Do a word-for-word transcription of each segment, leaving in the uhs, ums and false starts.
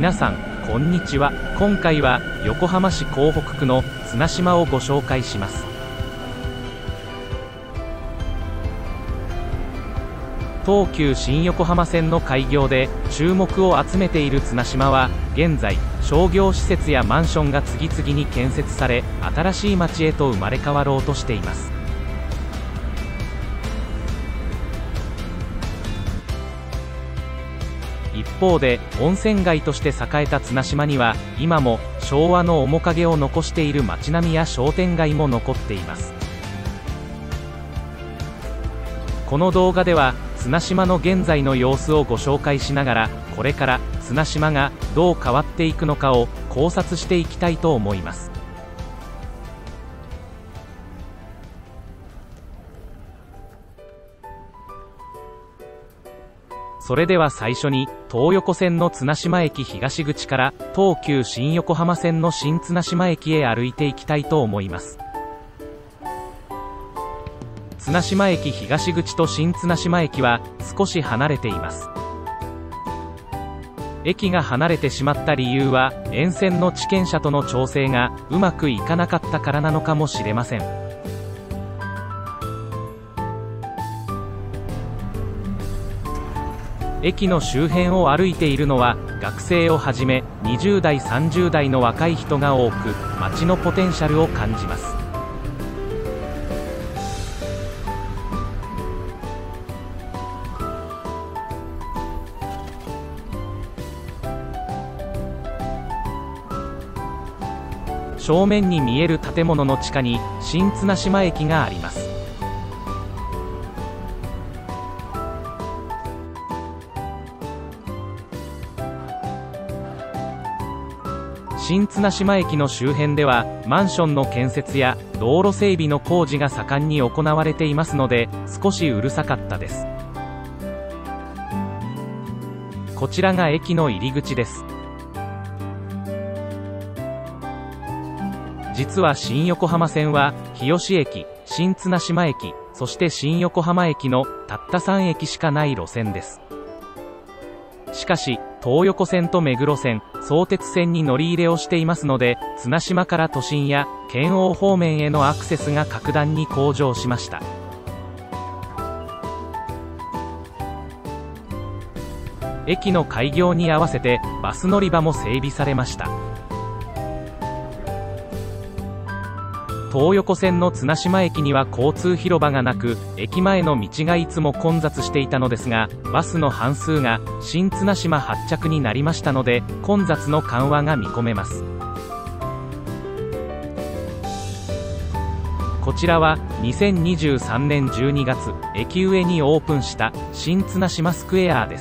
皆さんこんにちは。今回は横浜市港北区の綱島をご紹介します。東急新横浜線の開業で注目を集めている綱島は、現在商業施設やマンションが次々に建設され、新しい街へと生まれ変わろうとしています。一方で温泉街として栄えた綱島には、今も昭和の面影を残している街並みや商店街も残っています。この動画では綱島の現在の様子をご紹介しながら、これから綱島がどう変わっていくのかを考察していきたいと思います。それでは最初に東横線の綱島駅東口から東急新横浜線の新綱島駅へ歩いていきたいと思います。綱島駅東口と新綱島駅は少し離れています。駅が離れてしまった理由は、沿線の地権者との調整がうまくいかなかったからなのかもしれません。駅の周辺を歩いているのは学生をはじめにじゅう代さんじゅう代の若い人が多く、街のポテンシャルを感じます。正面に見える建物の地下に新綱島駅があります。新綱島駅の周辺ではマンションの建設や道路整備の工事が盛んに行われていますので、少しうるさかったです。こちらが駅の入り口です。実は新横浜線は日吉駅、新綱島駅、そして新横浜駅のたったさん駅しかない路線です。しかし東横線と目黒線、相鉄線に乗り入れをしていますので、綱島から都心や県央方面へのアクセスが格段に向上しました。駅の開業に合わせてバス乗り場も整備されました。東横線の綱島駅には交通広場がなく、駅前の道がいつも混雑していたのですが、バスの半数が新綱島発着になりましたので、混雑の緩和が見込めます。こちらはにせんにじゅうさんねんじゅうにがつ、駅上にオープンした新綱島スクエアです。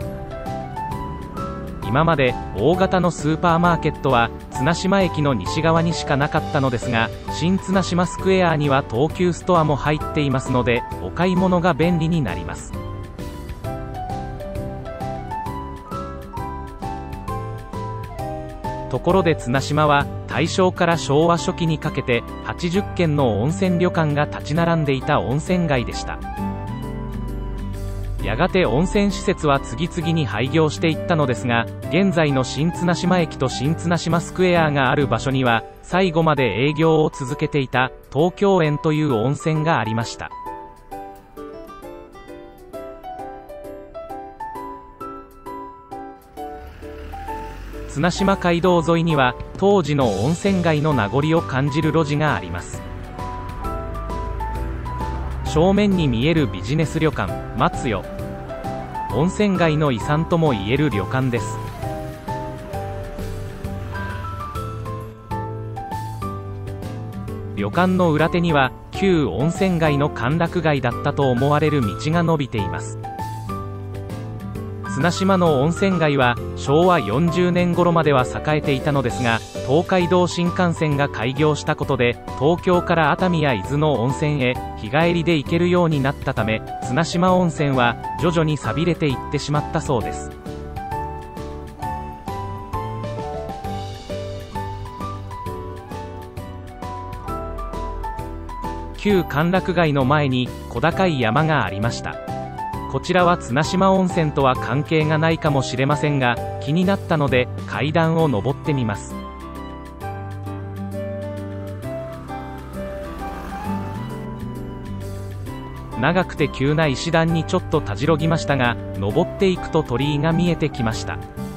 今まで大型のスーパーマーケットは綱島駅の西側にしかなかったのですが、新綱島スクエアには東急ストアも入っていますので、お買い物が便利になります。ところで綱島は大正から昭和初期にかけてはちじゅっけんの温泉旅館が立ち並んでいた温泉街でした。やがて温泉施設は次々に廃業していったのですが、現在の新綱島駅と新綱島スクエアがある場所には、最後まで営業を続けていた東京園という温泉がありました。綱島街道沿いには当時の温泉街の名残を感じる路地があります。正面に見えるビジネス旅館松代、温泉街の遺産ともいえる旅館です。旅館の裏手には旧温泉街の歓楽街だったと思われる道が伸びています。綱島の温泉街はしょうわよんじゅうねん頃までは栄えていたのですが、東海道新幹線が開業したことで東京から熱海や伊豆の温泉へ日帰りで行けるようになったため、綱島温泉は徐々に寂れていってしまったそうです。旧歓楽街の前に小高い山がありました。 こちらは綱島温泉とは関係がないかもしれませんが、気になったので階段を上ってみます。長くて急な石段にちょっとたじろぎましたが、登っていくと鳥居が見えてきました。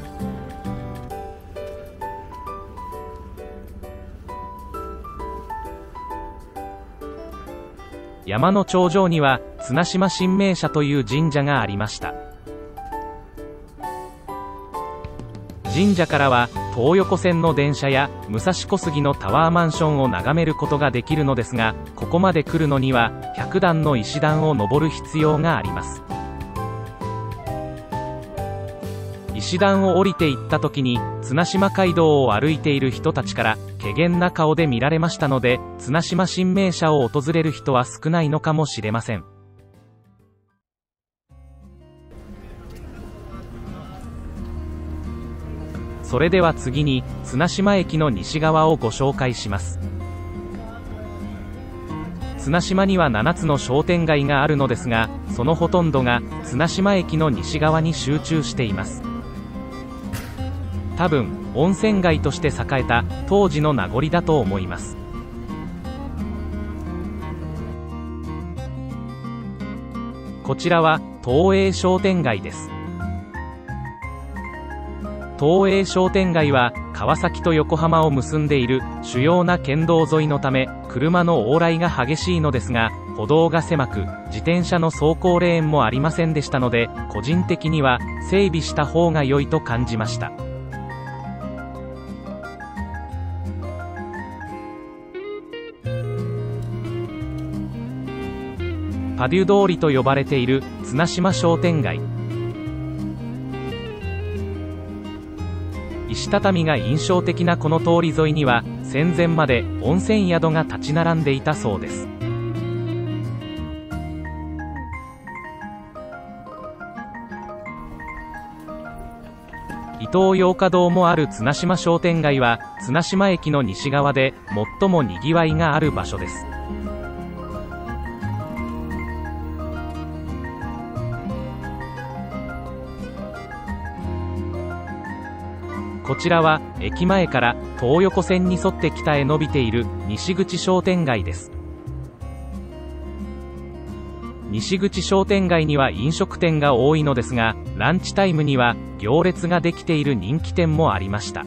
山の頂上には綱島神明社という神社がありました。神社からは東横線の電車や武蔵小杉のタワーマンションを眺めることができるのですが、ここまで来るのにはひゃくだんの石段を登る必要があります。石段を降りていった時に綱島街道を歩いている人たちから怪訝な顔で見られましたので、綱島神明社を訪れる人は少ないのかもしれません。それでは次に綱島駅の西側をご紹介します。綱島にはななつの商店街があるのですが、そのほとんどが綱島駅の西側に集中しています。多分温泉街として栄えた当時の名残だと思います。こちらは東映商店街です。東映商店街は川崎と横浜を結んでいる主要な県道沿いのため、車の往来が激しいのですが、歩道が狭く自転車の走行レーンもありませんでしたので、個人的には整備した方が良いと感じました。パデュ通りと呼ばれている綱島商店街。石畳が印象的なこの通り沿いには戦前まで温泉宿が立ち並んでいたそうです。伊東洋華堂もある綱島商店街は綱島駅の西側で最もにぎわいがある場所です。こちらは駅前から東横線に沿って北へ伸びている西口商店街です。西口商店街には飲食店が多いのですが、ランチタイムには行列ができている人気店もありました。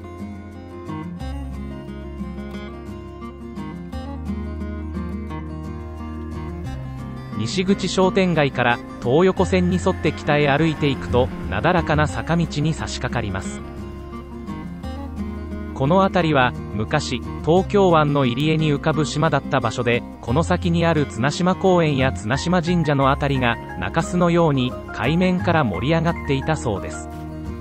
西口商店街から東横線に沿って北へ歩いていくと、なだらかな坂道に差し掛かります。この辺りは昔東京湾の入り江に浮かぶ島だった場所で、この先にある綱島公園や綱島神社の辺りが中州のように海面から盛り上がっていたそうです。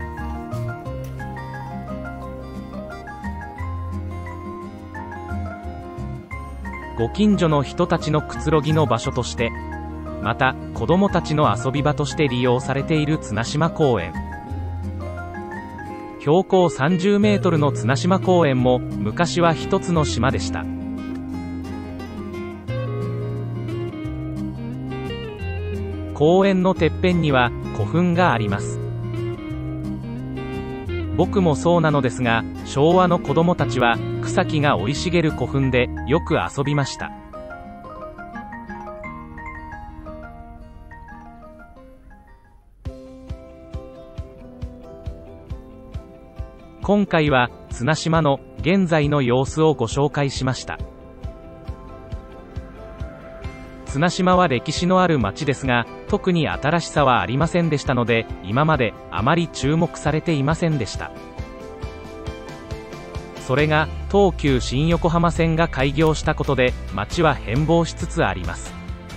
ご近所の人たちのくつろぎの場所として、また子どもたちの遊び場として利用されている綱島公園。標高さんじゅうメートルの綱島公園も昔は一つの島でした。公園のてっぺんには古墳があります。僕もそうなのですが、昭和の子供たちは草木が生い茂る古墳でよく遊びました。今回は綱島の現在の様子をご紹介しました。綱島は歴史のある町ですが、特に新しさはありませんでしたので、今まであまり注目されていませんでした。それが東急新横浜線が開業したことで、町は変貌しつつあります。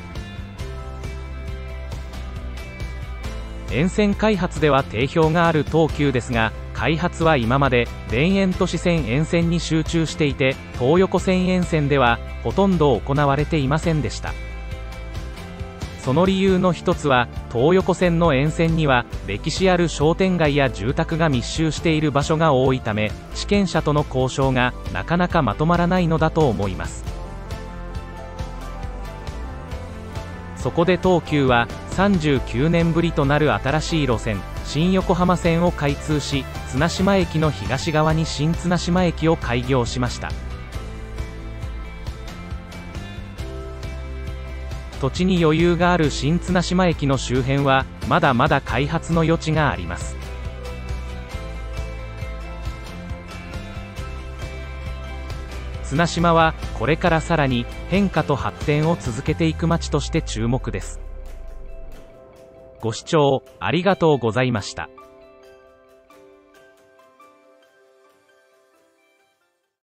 沿線開発では定評がある東急ですが、開発は今まで田園都市線沿線に集中していて、東横線沿線ではほとんど行われていませんでした。その理由の一つは、東横線の沿線には歴史ある商店街や住宅が密集している場所が多いため、地権者との交渉がなかなかまとまらないのだと思います。 そこで東急はさんじゅうきゅうねんぶりとなる新しい路線、新横浜線を開通し、綱島駅の東側に新綱島駅を開業しました。土地に余裕がある新綱島駅の周辺はまだまだ開発の余地があります。綱島はこれからさらに変化と発展を続けていく街として注目です。ご視聴ありがとうございました。